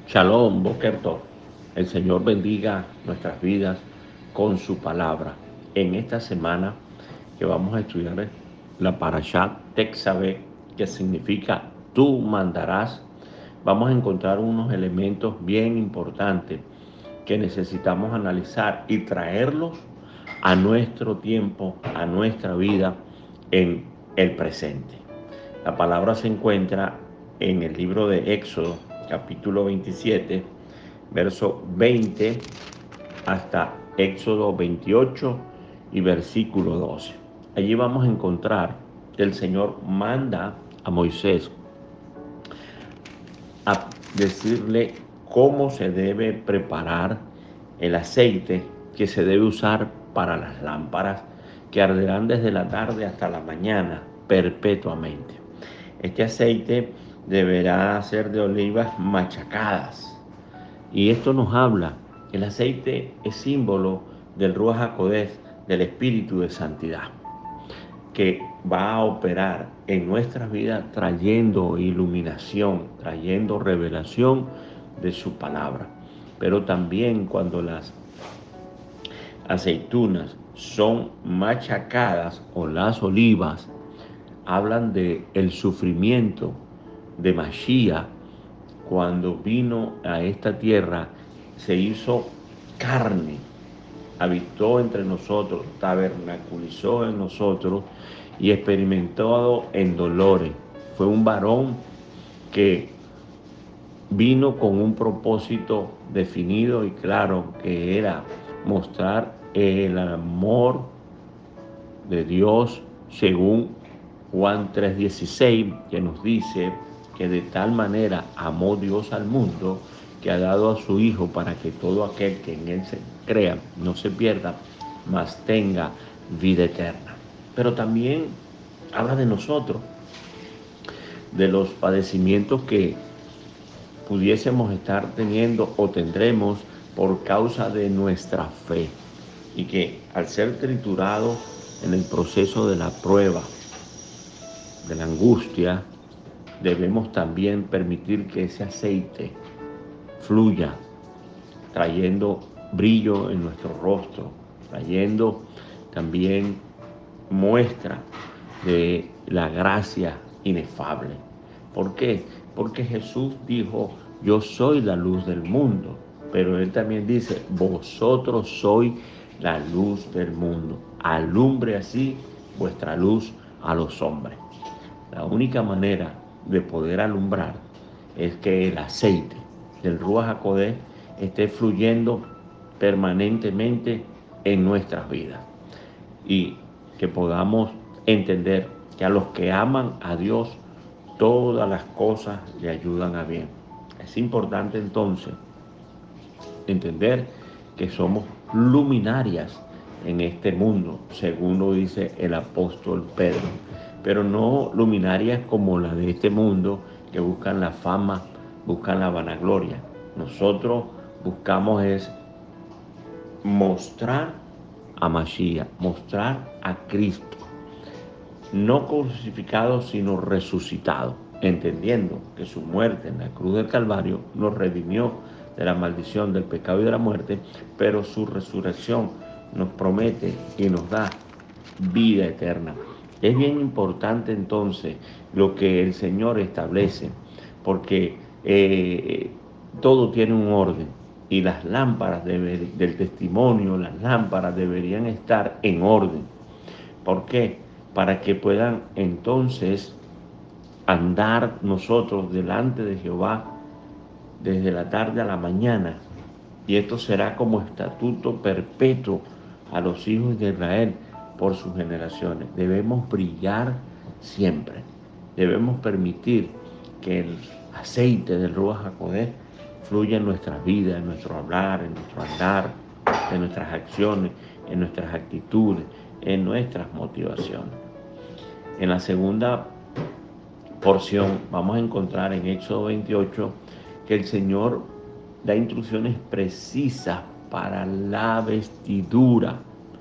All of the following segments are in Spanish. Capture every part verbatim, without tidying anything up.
Shalom, Boker Tov. El Señor bendiga nuestras vidas con su palabra. En esta semana que vamos a estudiar la Parashat Tetzaveh, que significa tú mandarás, vamos a encontrar unos elementos bien importantes que necesitamos analizar y traerlos a nuestro tiempo, a nuestra vida en el presente. La palabra se encuentra en el libro de Éxodo, capítulo veintisiete, verso veinte hasta Éxodo veintiocho y versículo doce. Allí vamos a encontrar que el Señor manda a Moisés a decirle cómo se debe preparar el aceite que se debe usar para las lámparas que arderán desde la tarde hasta la mañana perpetuamente. Este aceite deberá ser de olivas machacadas. Y esto nos habla, el aceite es símbolo del Ruach HaKodesh, del Espíritu de Santidad, que va a operar en nuestras vidas trayendo iluminación, trayendo revelación de su palabra. Pero también cuando las aceitunas son machacadas o las olivas, hablan de el sufrimiento de Mashiach cuando vino a esta tierra, se hizo carne, habitó entre nosotros, tabernaculizó en nosotros y experimentó en dolores. Fue un varón que vino con un propósito definido y claro, que era mostrar el amor de Dios según Juan tres dieciséis, que nos dice que de tal manera amó Dios al mundo que ha dado a su Hijo para que todo aquel que en Él se crea no se pierda, mas tenga vida eterna. Pero también habla de nosotros, de los padecimientos que pudiésemos estar teniendo o tendremos por causa de nuestra fe, y que al ser triturado en el proceso de la prueba, de la angustia, debemos también permitir que ese aceite fluya, trayendo brillo en nuestro rostro, trayendo también muestra de la gracia inefable. ¿Por qué? Porque Jesús dijo, yo soy la luz del mundo, pero Él también dice, vosotros sois la luz del mundo. Alumbre así vuestra luz a los hombres. La única manera de poder alumbrar es que el aceite del Ruach HaKodesh esté fluyendo permanentemente en nuestras vidas y que podamos entender que a los que aman a Dios todas las cosas le ayudan a bien. Es importante entonces entender que somos luminarias en este mundo, según lo dice el apóstol Pedro, pero no luminarias como las de este mundo que buscan la fama, buscan la vanagloria. Nosotros buscamos es mostrar a Mashiach, mostrar a Cristo, no crucificado sino resucitado, entendiendo que su muerte en la cruz del Calvario nos redimió de la maldición del pecado y de la muerte, pero su resurrección nos promete y nos da vida eterna. Es bien importante entonces lo que el Señor establece, porque eh, todo tiene un orden y las lámparas debe, del testimonio, las lámparas deberían estar en orden. ¿Por qué? Para que puedan entonces andar nosotros delante de Jehová desde la tarde a la mañana, y esto será como estatuto perpetuo a los hijos de Israel por sus generaciones. Debemos brillar siempre, debemos permitir que el aceite del Ruach HaKodesh fluya en nuestras vidas, en nuestro hablar, en nuestro andar, en nuestras acciones, en nuestras actitudes, en nuestras motivaciones. En la segunda porción vamos a encontrar en Éxodo veintiocho que el Señor da instrucciones precisas para la vestidura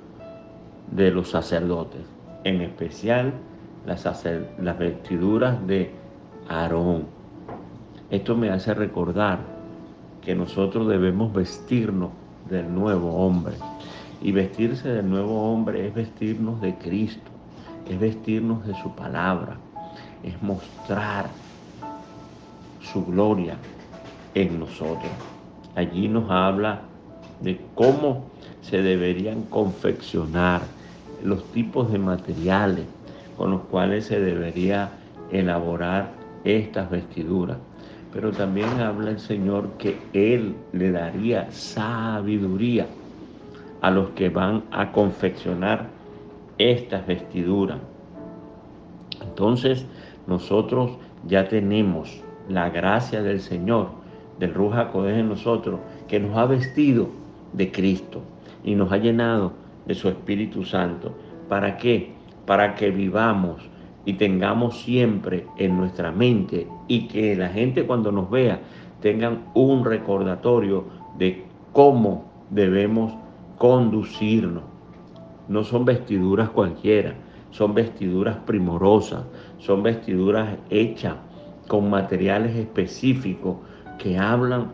de los sacerdotes, en especial las, sacer, las vestiduras de Aarón. Esto me hace recordar que nosotros debemos vestirnos del nuevo hombre. Y vestirse del nuevo hombre es vestirnos de Cristo, es vestirnos de su palabra, es mostrar su gloria en nosotros. Allí nos habla de cómo se deberían confeccionar los tipos de materiales con los cuales se debería elaborar estas vestiduras. Pero también habla el Señor que Él le daría sabiduría a los que van a confeccionar estas vestiduras. Entonces nosotros ya tenemos la gracia del Señor, del Ruaj HaKodesh en nosotros, que nos ha vestido de Cristo y nos ha llenado de su Espíritu Santo. ¿Para qué? Para que vivamos y tengamos siempre en nuestra mente, y que la gente cuando nos vea tengan un recordatorio de cómo debemos conducirnos. No son vestiduras cualquiera, son vestiduras primorosas, son vestiduras hechas con materiales específicos que hablan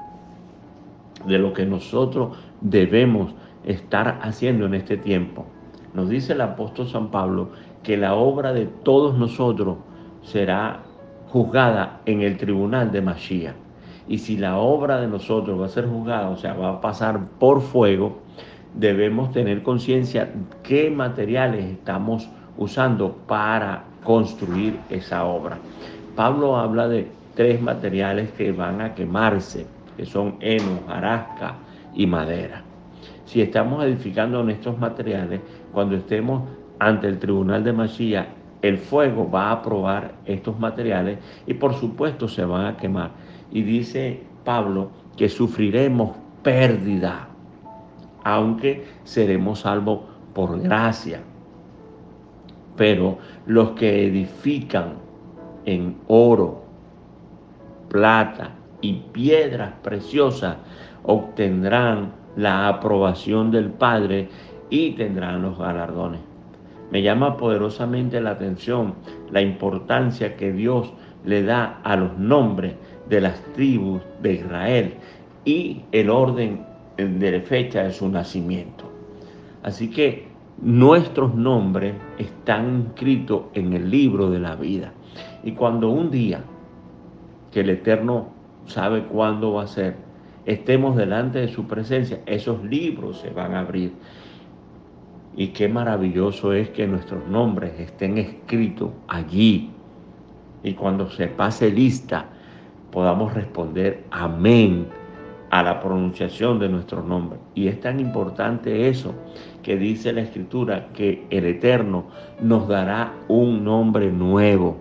de lo que nosotros debemos estar haciendo en este tiempo. Nos dice el apóstol San Pablo que la obra de todos nosotros será juzgada en el tribunal de Mashiach. Y si la obra de nosotros va a ser juzgada, o sea, va a pasar por fuego, debemos tener conciencia qué materiales estamos usando para construir esa obra. Pablo habla de tres materiales que van a quemarse, que son heno, hojarasca y madera. Si estamos edificando en estos materiales, cuando estemos ante el tribunal de Mashiach, el fuego va a probar estos materiales y por supuesto se van a quemar. Y dice Pablo que sufriremos pérdida, aunque seremos salvos por gracia. Pero los que edifican en oro, plata y piedras preciosas obtendrán la aprobación del Padre y tendrán los galardones. Me llama poderosamente la atención la importancia que Dios le da a los nombres de las tribus de Israel y el orden de la fecha de su nacimiento. Así que nuestros nombres están inscritos en el libro de la vida. Y cuando un día, que el Eterno sabe cuándo va a ser, estemos delante de su presencia, esos libros se van a abrir. Y qué maravilloso es que nuestros nombres estén escritos allí. Y cuando se pase lista, podamos responder amén a la pronunciación de nuestros nombres. Y es tan importante eso que dice la Escritura, que el Eterno nos dará un nombre nuevo.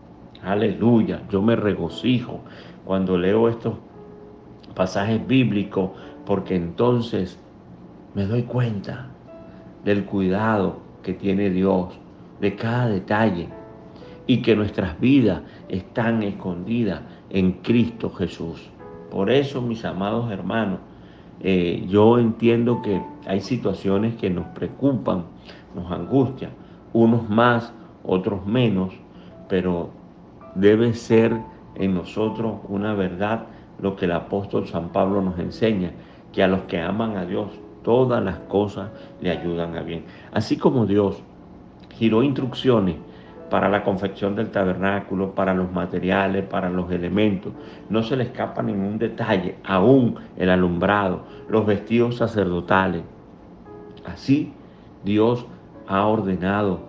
Aleluya, yo me regocijo cuando leo estos pasajes bíblicos, porque entonces me doy cuenta del cuidado que tiene Dios de cada detalle y que nuestras vidas están escondidas en Cristo Jesús. Por eso, mis amados hermanos, eh, yo entiendo que hay situaciones que nos preocupan, nos angustian, unos más, otros menos, pero debe ser en nosotros una verdad lo que el apóstol San Pablo nos enseña, que a los que aman a Dios, todas las cosas le ayudan a bien. Así como Dios giró instrucciones para la confección del tabernáculo, para los materiales, para los elementos, no se le escapa ningún detalle, aún el alumbrado, los vestidos sacerdotales. Así Dios ha ordenado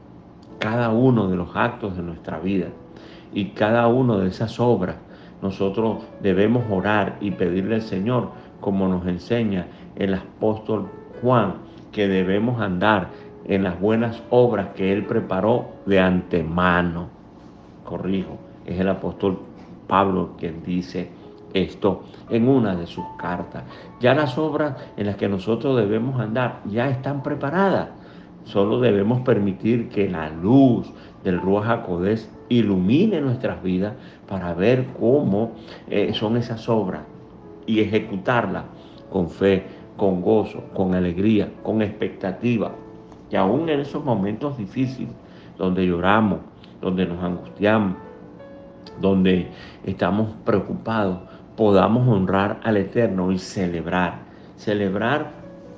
cada uno de los actos de nuestra vida y cada una de esas obras. Nosotros debemos orar y pedirle al Señor, como nos enseña el apóstol Juan, que debemos andar en las buenas obras que Él preparó de antemano. Corrijo, es el apóstol Pablo quien dice esto en una de sus cartas. Ya las obras en las que nosotros debemos andar ya están preparadas. Solo debemos permitir que la luz del Ruaj HaKodesh ilumine nuestras vidas para ver cómo eh, son esas obras y ejecutarlas con fe, con gozo, con alegría, con expectativa. Y aún en esos momentos difíciles, donde lloramos, donde nos angustiamos, donde estamos preocupados, podamos honrar al Eterno y celebrar. Celebrar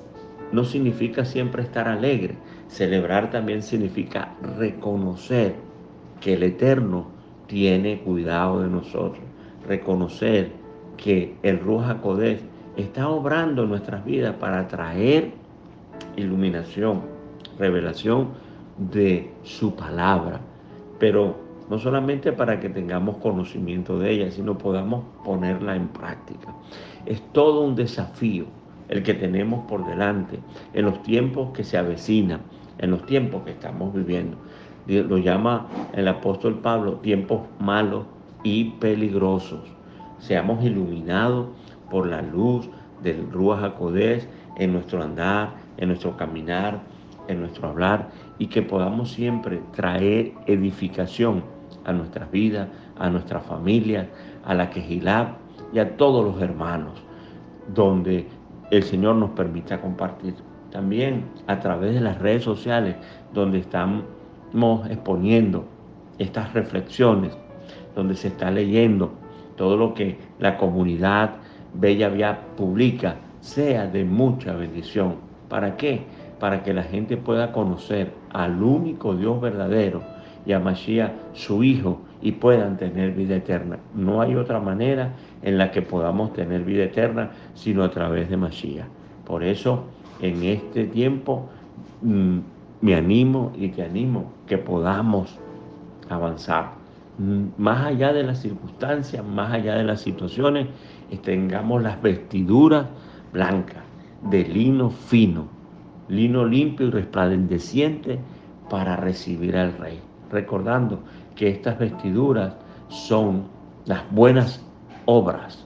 no significa siempre estar alegre. Celebrar también significa reconocer que el Eterno tiene cuidado de nosotros. Reconocer que el Ruach HaKodesh está obrando en nuestras vidas para traer iluminación, revelación de su palabra. Pero no solamente para que tengamos conocimiento de ella, sino podamos ponerla en práctica. Es todo un desafío el que tenemos por delante en los tiempos que se avecinan, en los tiempos que estamos viviendo. Lo llama el apóstol Pablo tiempos malos y peligrosos. Seamos iluminados por la luz del Ruach HaKodesh en nuestro andar, en nuestro caminar, en nuestro hablar, y que podamos siempre traer edificación a nuestras vidas, a nuestras familias, a la Kehilá y a todos los hermanos, donde el Señor nos permita compartir. También a través de las redes sociales, donde estamos exponiendo estas reflexiones, donde se está leyendo todo lo que la comunidad Bella Vía publica, sea de mucha bendición. ¿Para qué? Para que la gente pueda conocer al único Dios verdadero y a Mashiach, su Hijo, y puedan tener vida eterna. No hay otra manera en la que podamos tener vida eterna sino a través de Mashiach. Por eso, en este tiempo, mmm, me animo y te animo que podamos avanzar. Más allá de las circunstancias, más allá de las situaciones, tengamos las vestiduras blancas, de lino fino, lino limpio y resplandeciente para recibir al Rey. Recordando que estas vestiduras son las buenas obras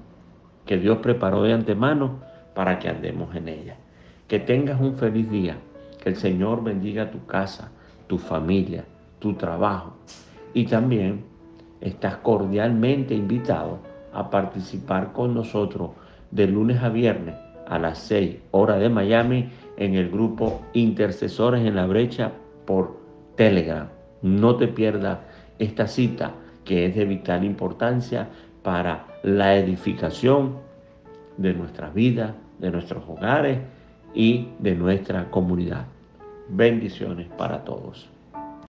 que Dios preparó de antemano para que andemos en ellas. Que tengas un feliz día, que el Señor bendiga tu casa, tu familia, tu trabajo. Y también estás cordialmente invitado a participar con nosotros de lunes a viernes a las seis horas de Miami en el grupo Intercesores en la Brecha por Telegram. No te pierdas esta cita que es de vital importancia para la edificación de nuestras vidas, de nuestros hogares y de nuestra comunidad. Bendiciones para todos.